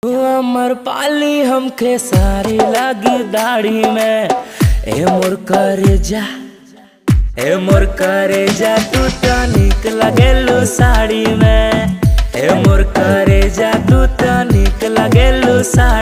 अमर पाली हमके सारी लगी दाढ़ी में। ए मोर करे जा तू तो निक लगेलू साड़ी में। ए मोर करे जा तू तो निक लगेलू साड़ी।